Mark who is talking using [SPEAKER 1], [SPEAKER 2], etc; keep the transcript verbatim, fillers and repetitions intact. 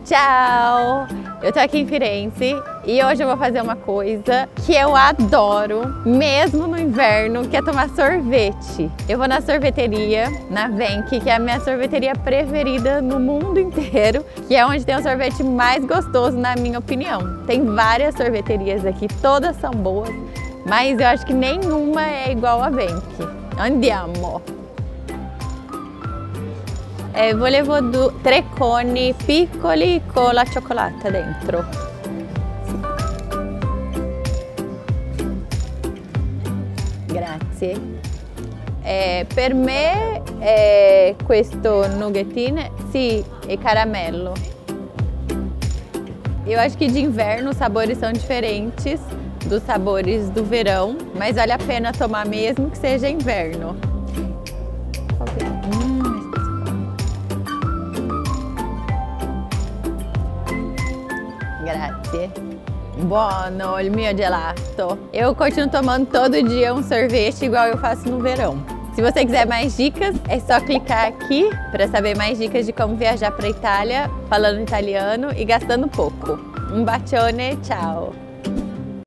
[SPEAKER 1] Ciao! Eu tô aqui em Firenze e hoje eu vou fazer uma coisa que eu adoro, mesmo no inverno, que é tomar sorvete. Eu vou na sorveteria, na Venchi, que é a minha sorveteria preferida no mundo inteiro, que é onde tem o sorvete mais gostoso, na minha opinião. Tem várias sorveterias aqui, todas são boas, mas eu acho que nenhuma é igual a Venchi. Andiamo! Eh, volevo du- tre coni piccoli con la cioccolata dentro. Grazie. Eh, per me eh, questo nuggetine, sì, e caramello. Eu acho que de inverno os sabores são diferentes dos sabores do verão, mas vale a pena tomar mesmo que seja inverno. Hum. Grazie. Buono il mio gelato. Eu continuo tomando todo dia um sorvete igual eu faço no verão. Se você quiser mais dicas, é só clicar aqui para saber mais dicas de como viajar para a Itália falando italiano e gastando pouco. Um bacione, tchau!